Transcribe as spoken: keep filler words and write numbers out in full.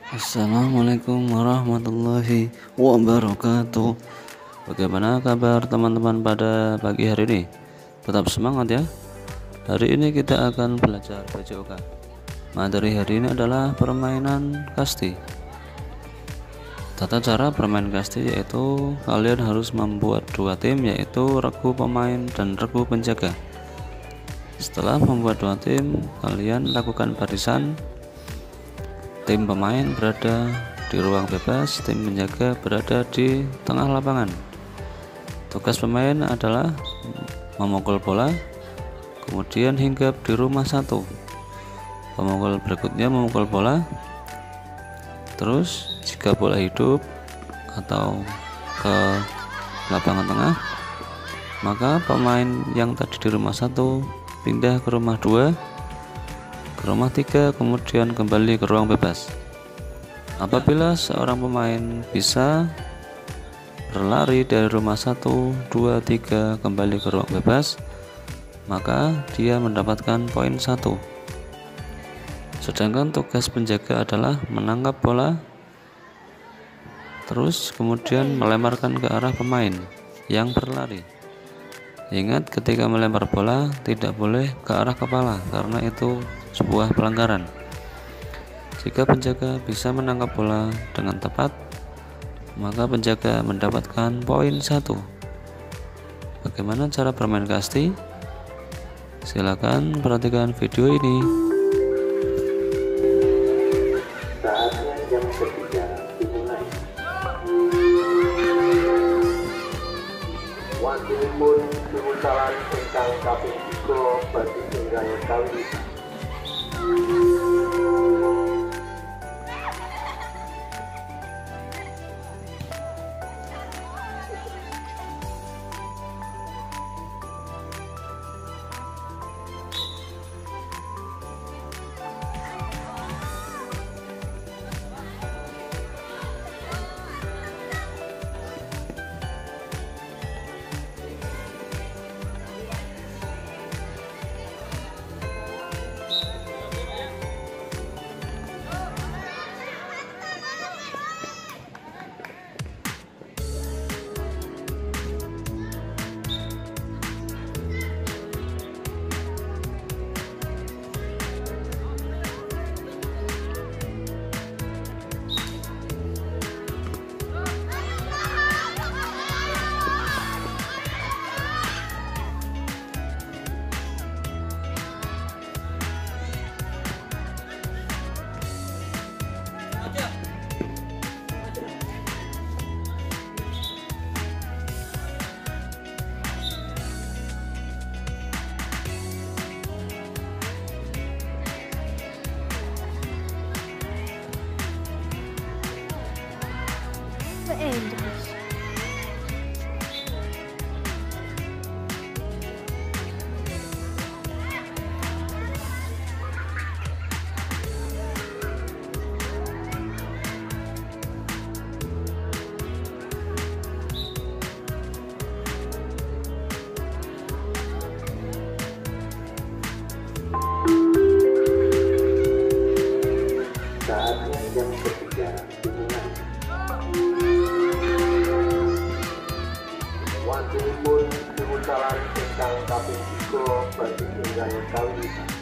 Assalamualaikum warahmatullahi wabarakatuh. Bagaimana kabar teman-teman pada pagi hari ini? Tetap semangat ya. Hari ini kita akan belajar B C O K. Materi hari ini adalah permainan kasti. Tata cara bermain kasti yaitu kalian harus membuat dua tim, yaitu regu pemain dan regu penjaga. Setelah membuat dua tim, kalian lakukan barisan. Tim pemain berada di ruang bebas, tim penjaga berada di tengah lapangan. Tugas pemain adalah memukul bola, kemudian hinggap di rumah satu. Pemukul berikutnya memukul bola. Terus jika bola hidup atau ke lapangan tengah, maka pemain yang tadi di rumah satu pindah ke rumah dua, ke rumah tiga, kemudian kembali ke ruang bebas. Apabila seorang pemain bisa berlari dari rumah satu, dua, tiga kembali ke ruang bebas, maka dia mendapatkan poin satu. Sedangkan tugas penjaga adalah menangkap bola, terus kemudian melemparkan ke arah pemain yang berlari. Ingat, ketika melempar bola tidak boleh ke arah kepala karena itu sebuah pelanggaran. Jika penjaga bisa menangkap bola dengan tepat, maka penjaga mendapatkan poin satu. Bagaimana cara bermain kasti? Silakan perhatikan video ini. Saatnya jam ketiga dimulai. Wanti pun diutalan tentang kaping tiga bagi tunggal kali. Angels. Saatnya jam ketiga dimulai. Wanti pun diutalan tentang kaping tiga bagi tunggal kali.